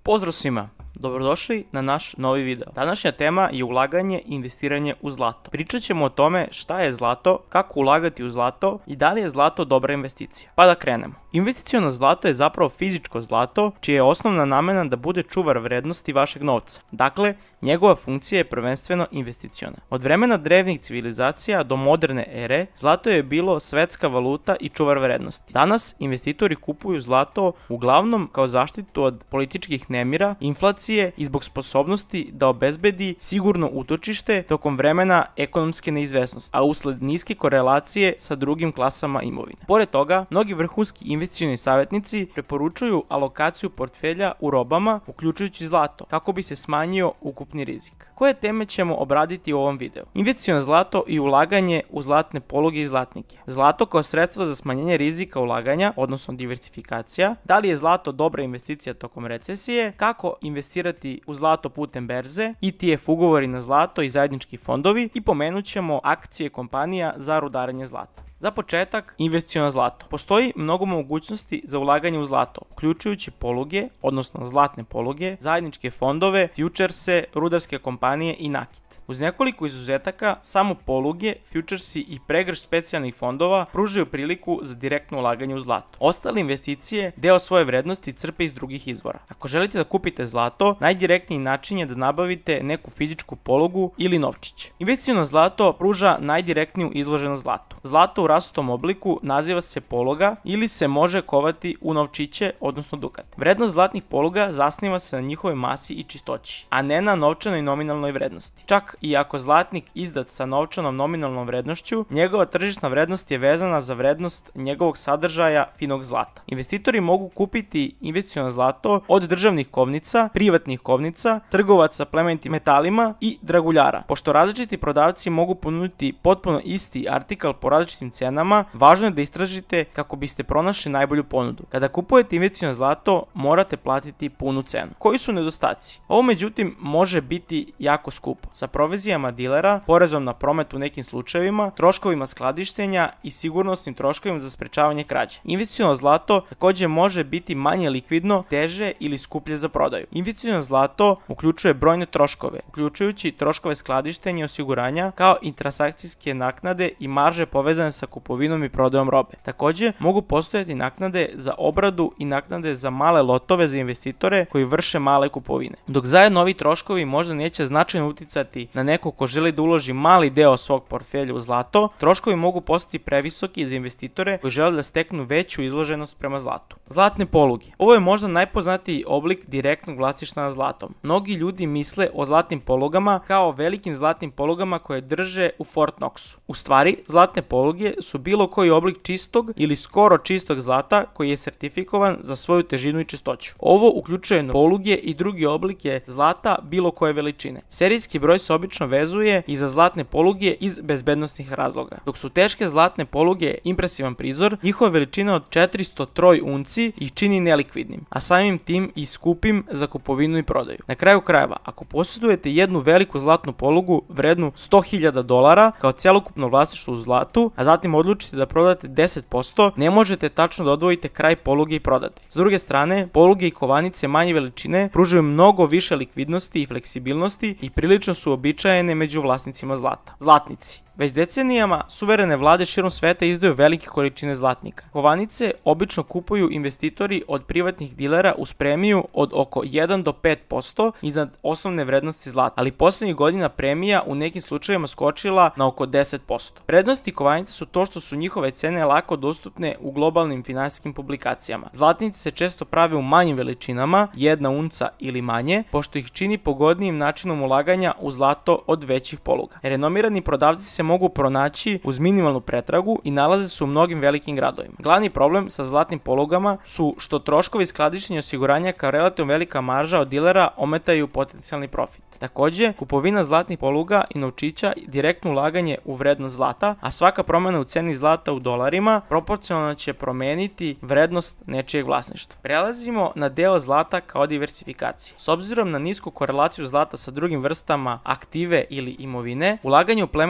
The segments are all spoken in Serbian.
Pozdrav svima! Dobrodošli na naš novi video. Današnja tema je ulaganje i investiranje u zlato. Pričat ćemo o tome šta je zlato, kako ulagati u zlato i da li je zlato dobra investicija. Pa da krenemo. Investiciono zlato je zapravo fizičko zlato, čija je osnovna namena da bude čuvar vrednosti vašeg novca. Dakle, njegova funkcija je prvenstveno investiciona. Od vremena drevnih civilizacija do moderne ere, zlato je bilo svetska valuta i čuvar vrednosti. Danas investitori kupuju zlato uglavnom kao zaštitu od političkih nemira, inflacije i zbog sposobnosti da obezbedi sigurno utočište tokom vremena ekonomske neizvesnosti, a usled niske korelacije sa drugim klasama imovine. Pored toga, mnogi vrhunski investicioni savjetnici preporučuju alokaciju portfelja u robama, uključujući zlato, kako bi se smanjio ukupni rizik. Koje teme ćemo obraditi u ovom videu? Investiciono zlato i ulaganje u zlatne poluge i zlatnike. Zlato kao sredstvo za smanjenje rizika ulaganja, odnosno diversifikacija. Da li je zlato dobra investicija tokom recesije? Kako investirati u zlato putem berze? ETF ugovori na zlato i zajednički fondovi. I pomenut ćemo akcije kompanija za rudarenje zlata. Za početak, investiciono zlato. Postoji mnogo mogućnosti za ulaganje u zlato, uključujući poluge, odnosno zlatne poluge, zajedničke fondove, futurese, rudarske kompanije i nakit. Uz nekoliko izuzetaka, samo poluge, futuresi i pregršt specijalnih fondova pružaju priliku za direktno ulaganje u zlato. Ostale investicije deo svoje vrednosti crpe iz drugih izvora. Ako želite da kupite zlato, najdirektniji način je da nabavite neku fizičku polugu ili novčić. Investiciono zlato pruža najdirektniju izloženost zlatu. Zlato u rasutom obliku naziva se poluga ili se može kovati u novčiće, odnosno dukat. Vrednost zlatnih poluga zasniva se na njihovoj masi i čistoći, a ne na novčanoj nominalnoj vrednosti. Čak i ako zlatnik izdat sa novčanom nominalnom vrednošću, njegova tržišna vrednost je vezana za vrednost njegovog sadržaja finog zlata. Investitori mogu kupiti investiciono zlato od državnih kovnica, privatnih kovnica, trgovaca plemenitim metalima i draguljara. Pošto različiti prodavci mogu ponuditi potpuno isti artikal po različitim cenama, važno je da istražite kako biste pronašli najbolju ponudu. Kada kupujete investiciono zlato, morate platiti punu cenu. Koji su nedostaci? Ovo međutim može biti jako skupo, sa provizijama dilera, porezom na promet u nekim slučajevima, troškovima skladištenja i sigurnosnim troškovima za sprečavanje krađe. Investiciono zlato također može biti manje likvidno, teže ili skuplje za prodaju. Investiciono zlato uključuje brojne troškove, uključujući troškove skladištenja i osiguranja, kao i transakcijske naknade i marže povezane sa kupovinom i prodajom robe. Također mogu postojati naknade za obradu i naknade za male lotove za investitore koji vrše male kupovine. Dok zajedno ovi troškovi možda neće značajno uticati na neko ko želi da uloži mali deo svog portfelja u zlato, troškovi mogu postati previsoki za investitore koji žele da steknu veću izloženost prema zlatu. Zlatne poluge. Ovo je možda najpoznatiji oblik direktnog vlasništva nad zlatom. Mnogi ljudi misle o zlatnim polugama kao velikim zlatnim polugama koje drže u Fort Knoxu. U stvari, zlatne poluge su bilo koji oblik čistog ili skoro čistog zlata koji je sertifikovan za svoju težinu i čistoću. Ovo uključuje poluge i druge oblike zlata bilo koje veličine. Serijski broj se obično vezuje i za zlatne poluge iz bezbednostnih razloga. Dok su teške zlatne poluge impresivan prizor, njihova veličina od 403 unci ih čini nelikvidnim, a samim tim i skupim za kupovinu i prodaju. Na kraju krajeva, ako posjedujete jednu veliku zlatnu polugu vrednu $100.000 kao celokupno vlasništvo u zlatu, a zatim odlučite da prodate 10%, ne možete tačno da odvojite kraj poluge i prodate. S druge strane, poluge i kovanice manje veličine pružaju mnogo više likvidnosti i fleksibilnosti i prilično su običajene među vlasnicima zlata. Zlatnici. Već decenijama suverene vlade širom sveta izdaju velike količine zlatnika. Kovanice obično kupuju investitori od privatnih dilera uz premiju od oko 1 do 5% iznad osnovne vrednosti zlata, ali poslednjih godina premija u nekim slučajevima skočila na oko 10%. Prednosti kovanice su to što su njihove cene lako dostupne u globalnim finansijskim publikacijama. Zlatnice se često prave u manjim veličinama, 1 unca ili manje, pošto ih čini pogodnijim načinom ulaganja u zlato od većih poluga. Renomirani prodavci se mogu pronaći uz minimalnu pretragu i nalaze se u mnogim velikim gradovima. Glavni problem sa zlatnim polugama su što troškovi skladištenja i osiguranja kao relativno velika marža od dilera ometaju potencijalni profit. Također, kupovina zlatnih poluga i novčića direktno ulaganje u vrednost zlata, a svaka promjena u ceni zlata u dolarima proporcionalno će promeniti vrednost nečijeg vlasništva. Prelazimo na deo zlata kao diversifikacije. S obzirom na nisku korelaciju zlata sa drugim vrstama aktive ili imovine, ulaganje u plemenite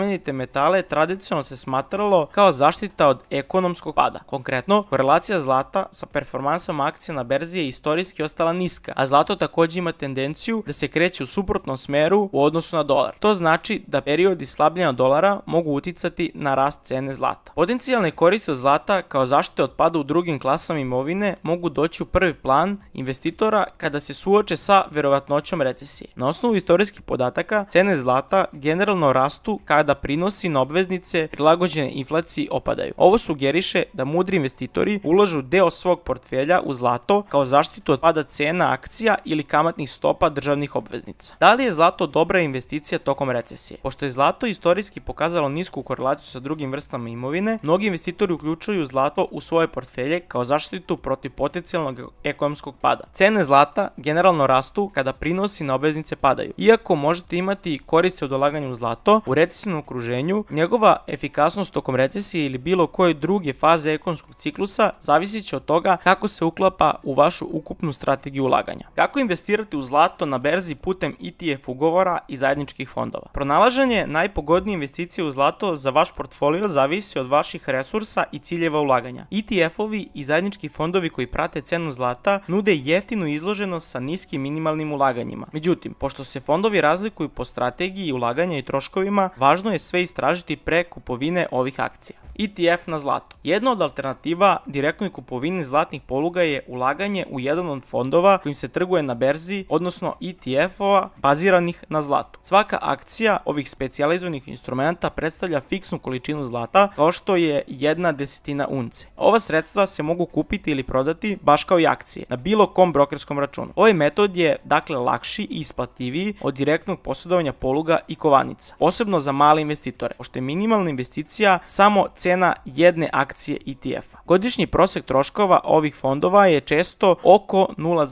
metale tradicionalno se smatralo kao zaštita od ekonomskog pada. Konkretno, korelacija zlata sa performansama akcija na berzi je istorijski ostala niska, a zlato takođe ima tendenciju da se kreće u suprotnom smeru u odnosu na dolar. To znači da periodi slabljenja dolara mogu uticati na rast cene zlata. Potencijalne koristi od zlata kao zaštite od pada u drugim klasama imovine mogu doći u prvi plan investitora kada se suoče sa verovatnoćom recesije. Na osnovu istorijskih podataka, cene zlata generalno rastu kada prinosi na obveznice prilagođene inflaciji opadaju. Ovo sugeriše da mudri investitori ulažu deo svog portfelja u zlato kao zaštitu od pada cena akcija ili kamatnih stopa državnih obveznica. Da li je zlato dobra investicija tokom recesije? Pošto je zlato istorijski pokazalo nisku korelaciju sa drugim vrstama imovine, mnogi investitori uključuju zlato u svoje portfelje kao zaštitu protiv potencijalnog ekonomskog pada. Cene zlata generalno rastu kada prinosi na obveznice padaju. Iako možete imati koristi od ulaganja u zlato, u recesijnom okruženju njegova efikasnost tokom recesije ili bilo koje druge faze ekonomskog ciklusa zavisit će od toga kako se uklapa u vašu ukupnu strategiju ulaganja. Kako investirati u zlato na berzi putem ETF ugovora i zajedničkih fondova? Pronalaženje najpogodnije investicije u zlato za vaš portfolio zavisi od vaših resursa i ciljeva ulaganja. ETF-ovi i zajednički fondovi koji prate cenu zlata nude jeftinu izloženost sa niskim minimalnim ulaganjima. Međutim, pošto se fondovi razlikuju po strategiji ulaganja i troškovima, važno je sve istražiti pre kupovine ovih akcija. ETF na zlato. Jedna od alternativa direktnoj kupovini zlatnih poluga je ulaganje u jedan od fondova kojim se trguje na berzi, odnosno ETF-ova baziranih na zlatu. Svaka akcija ovih specijalizovanih instrumenta predstavlja fiksnu količinu zlata, kao što je 1/10 unce. Ova sredstva se mogu kupiti ili prodati baš kao i akcije na bilo kom brokerskom računu. Ovaj metod je dakle lakši i isplativiji od direktnog posjedovanja poluga i kovanica, posebno za male investitore, pošto je minimalna investicija samo cena jedne akcije ETF-a. Godišnji prosek troškova ovih fondova je često oko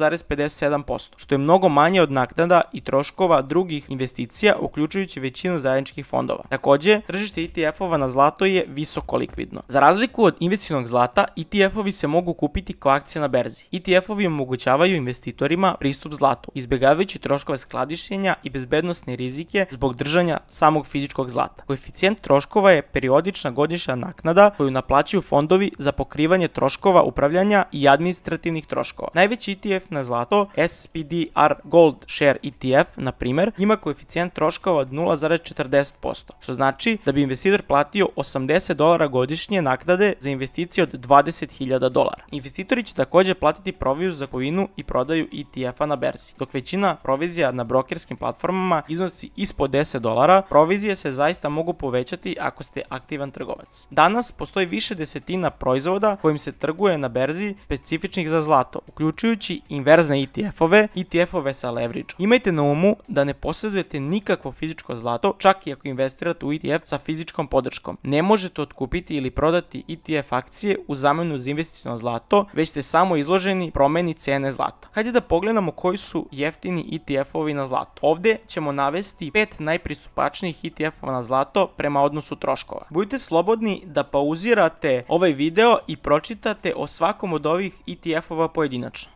0,57%, što je mnogo manje od naknada i troškova drugih investicija, uključujući većinu zajedničkih fondova. Takođe, tržište ETF-ova na zlato je visoko likvidno. Za razliku od investicionog zlata, ETF-ovi se mogu kupiti kao akcije na berzi. ETF-ovi omogućavaju investitorima pristup zlatu, izbjegavajući troškove skladištenja i bezbednosne rizike zbog držanja samog fizičkog zlata. Koeficijent troškova je periodična godišnja naknada koju naplaćuju fondovi za pokrivanje troškova upravljanja i administrativnih troškova. Najveći ETF na zlato, SPDR Gold Share ETF, na primer, ima koeficijent troškova od 0,40%, što znači da bi investitor platio $80 godišnje naknade za investicije od $20.000. Investitori će takođe platiti proviziju za kupovinu i prodaju ETF-a na berzi. Dok većina provizija na brokerskim platformama iznosi ispod $10, provizije se zaista mogu povećati ako ste aktivan trgovac. Danas postoji više desetina proizvoda kojim se trguje na berzi specifičnih za zlato, uključujući inverzne ETF-ove, ETF-ove sa leverage. Imajte na umu da ne posjedujete nikakvo fizičko zlato, čak i ako investirate u ETF sa fizičkom podrškom. Ne možete otkupiti ili prodati ETF akcije u zamenu za investiciono zlato, već ste samo izloženi promeni cene zlata. Hajde da pogledamo koji su jeftini ETF-ovi na zlato. Ovde ćemo navesti 5 najpristupačnijih ETF-ova na zlato prema odnosu troškova. Budite slobodni da pauzirate ovaj video i pročitate o svakom od ovih ETF-ova pojedinačno.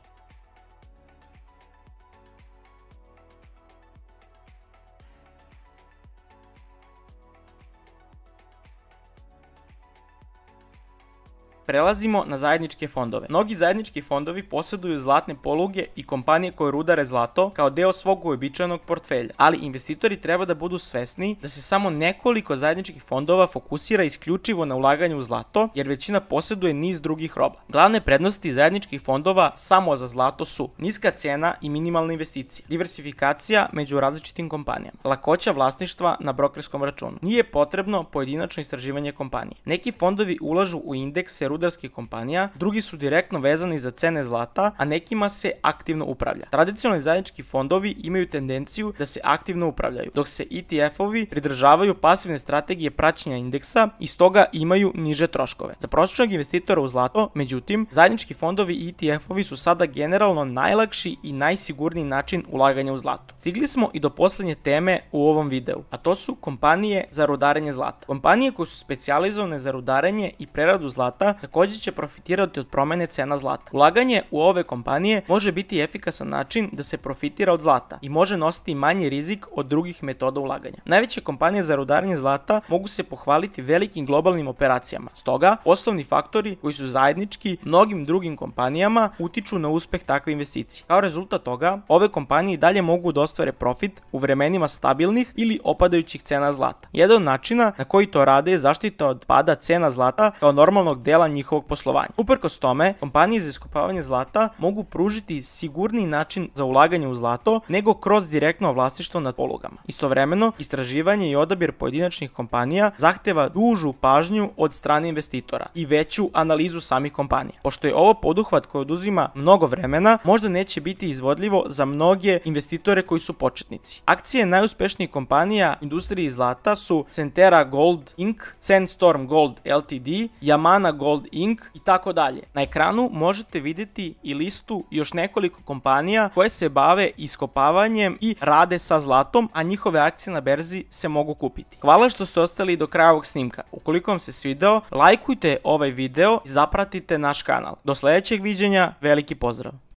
Prelazimo na zajedničke fondove. Mnogi zajednički fondovi posjeduju zlatne poluge i kompanije koje rudare zlato kao deo svog uobičajenog portfelja, ali investitori treba da budu svesni da se samo nekoliko zajedničkih fondova fokusira isključivo na ulaganje u zlato, jer većina posjeduje niz drugih roba. Glavne prednosti zajedničkih fondova samo za zlato su niska cena i minimalne investicije, diversifikacija među različitim kompanijama, lakoća vlasništva na brokerskom računu. Nije potrebno pojedinačno istraživanje kompanije. Neki fondovi ulažu u indekse rudarskih kompanija, drugi su direktno vezani za cene zlata, a nekima se aktivno upravlja. Tradicionalni zajednički fondovi imaju tendenciju da se aktivno upravljaju, dok se ETF-ovi pridržavaju pasivne strategije praćenja indeksa i stoga imaju niže troškove. Za prosječnog investitora u zlato, međutim, zajednički fondovi i ETF-ovi su sada generalno najlakši i najsigurniji način ulaganja u zlato. Stigli smo i do poslednje teme u ovom videu, a to su kompanije za rudarenje zlata. Kompanije koje su specijalizovane za rudarenje i preradu zlata takođe će profitirati od promene cena zlata. Ulaganje u ove kompanije može biti efikasan način da se profitira od zlata i može nositi manji rizik od drugih metoda ulaganja. Najveće kompanije za rudarenje zlata mogu se pohvaliti velikim globalnim operacijama. Stoga, poslovni faktori koji su zajednički mnogim drugim kompanijama utiču na uspeh takve investicije. Kao rezultat toga, ove kompanije i dalje mogu da ostvare profit u vremenima stabilnih ili opadajućih cena zlata. Jedan od načina na koji to rade je zaštita od pada cena zlata kao normalnog dela njihovog poslovanja. Uprkos tome, kompanije za iskopavanje zlata mogu pružiti sigurniji način za ulaganje u zlato nego kroz direktno vlasništvo nad polugama. Istovremeno, istraživanje i odabir pojedinačnih kompanija zahteva dužu pažnju od strane investitora i veću analizu samih kompanija. Pošto je ovo poduhvat koji oduzima mnogo vremena, možda neće biti izvodljivo za mnoge investitore koji su početnici. Akcije najuspešnijih kompanija industriji zlata su Centerra Gold Inc., Sandstorm Gold Ltd., Yamana Gold Inc. i tako dalje. Na ekranu možete vidjeti i listu još nekoliko kompanija koje se bave iskopavanjem i rade sa zlatom, a njihove akcije na berzi se mogu kupiti. Hvala što ste ostali do kraja ovog snimka. Ukoliko vam se svideo, lajkujte ovaj video i zapratite naš kanal. Do sledećeg viđenja, veliki pozdrav!